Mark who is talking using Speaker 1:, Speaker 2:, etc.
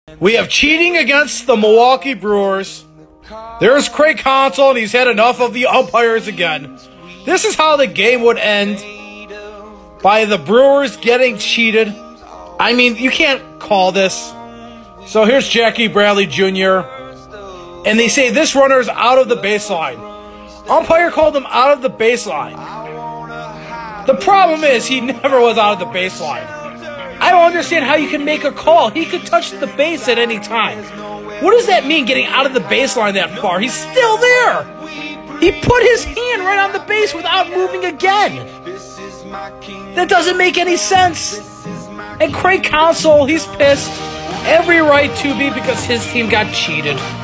Speaker 1: We have cheating against the Milwaukee Brewers. There's Craig Counsell, and he's had enough of the umpires again. This is how the game would end, by the Brewers getting cheated. I mean, you can't call this. So here's Jackie Bradley Jr., and they say this runner is out of the baseline. Umpire called him out of the baseline. The problem is he never was out of the baseline. I don't understand how you can make a call. He could touch the base at any time. What does that mean, getting out of the baseline that far? He's still there. He put his hand right on the base without moving again. That doesn't make any sense. And Craig Counsell, he's pissed. Every right to be, because his team got cheated.